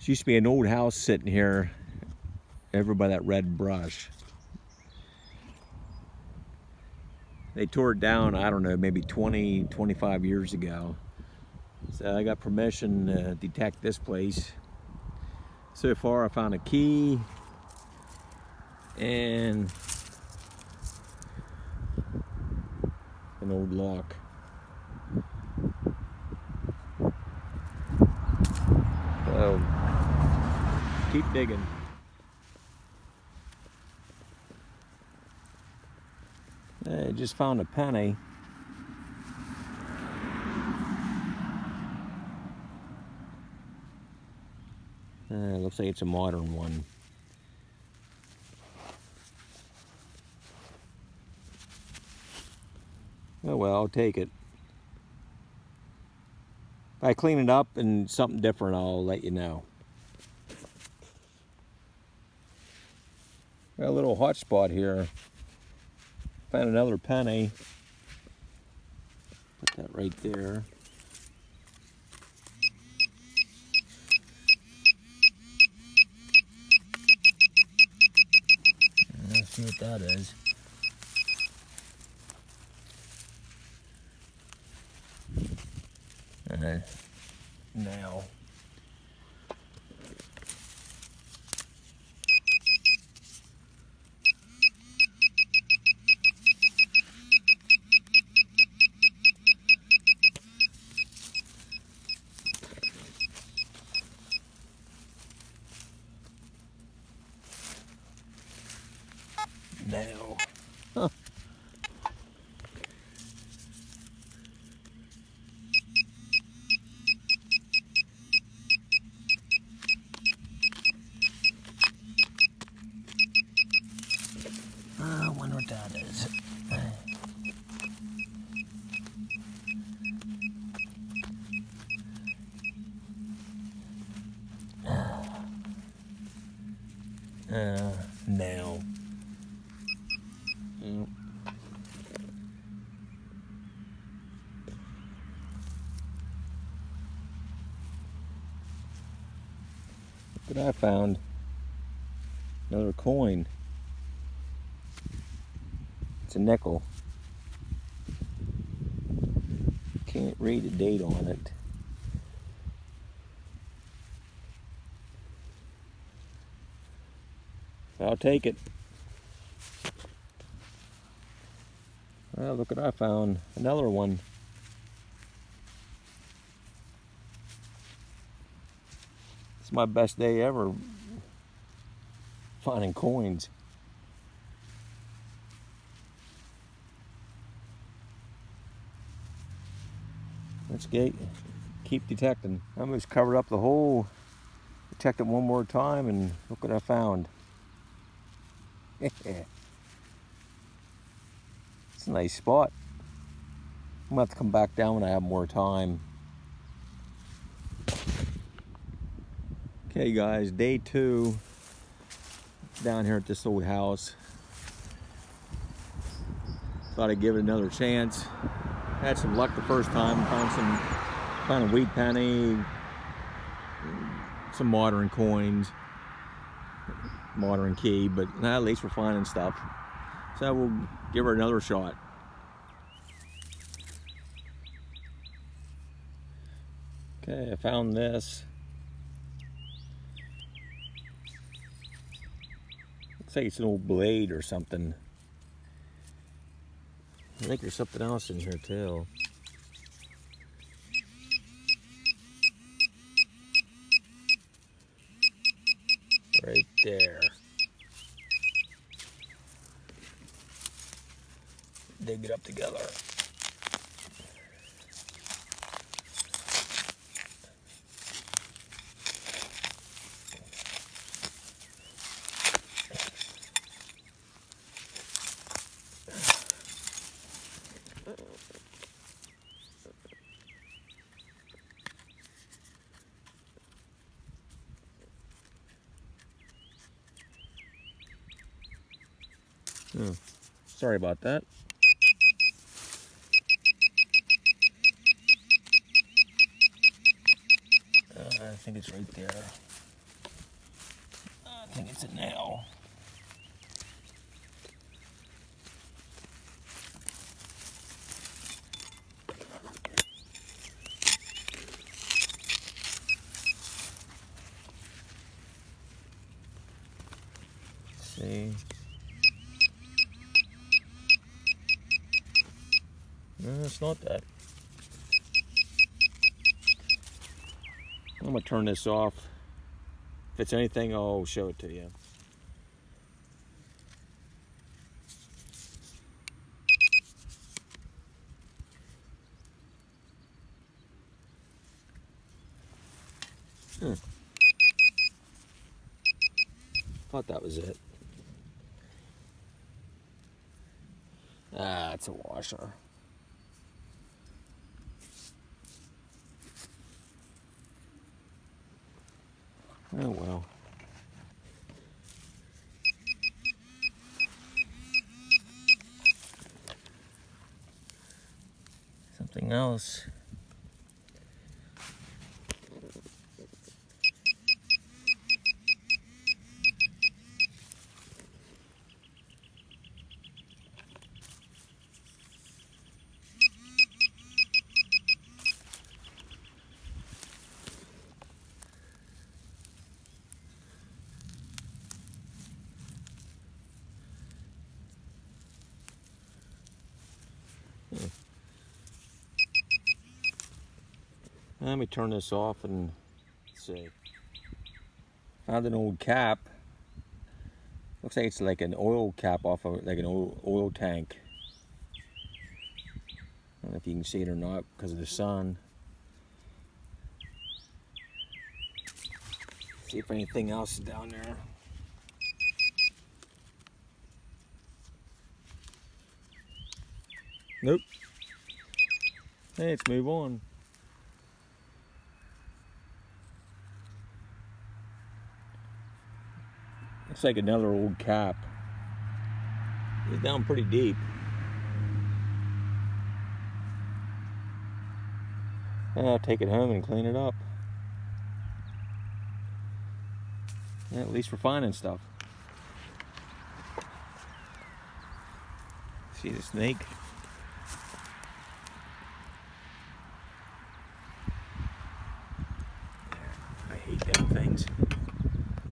used to be an old house sitting here over by that red brush. They tore it down, I don't know, maybe 20, 25 years ago. So I got permission to detect this place. So far I found a key and an old lock. So keep digging. I just found a penny. Looks like it's a modern one. Oh well, I'll take it. If I clean it up and something different, I'll let you know. Got a little hot spot here. Found another penny. Put that right there. Let's see what that is. Now. Now. Huh. I wonder what that is. Now. Look what I found. Another coin. It's a nickel. Can't read the date on it. I'll take it. Well, look what I found. Another one. It's my best day ever finding coins. Let's keep detecting. I almost covered up the hole. Checked it one more time and look what I found. It's a nice spot. I'm gonna have to come back down when I have more time. Okay guys, day 2 down here at this old house. Thought I'd give it another chance. Had some luck the first time. Found a wheat penny, some modern coins, modern key, but at least we're finding stuff. So we'll give her another shot. Okay, I found this. Looks like it's an old blade or something. I think there's something else in here too. Right there. Dig it up together. Sorry about that. I think it's right there. think it's a nail. See. No, it's not that. I'm gonna turn this off. If it's anything, I'll show it to you. Thought that was it. Ah, it's a washer. Oh well. Something else. Let me turn this off and see. Found an old cap. Looks like it's like an oil cap off of like an oil tank. I don't know if you can see it or not because of the sun. See if anything else is down there. Nope. Hey, let's move on. Looks like another old cap. It's down pretty deep. I'll take it home and clean it up. Yeah, at least we're finding stuff. See the snake?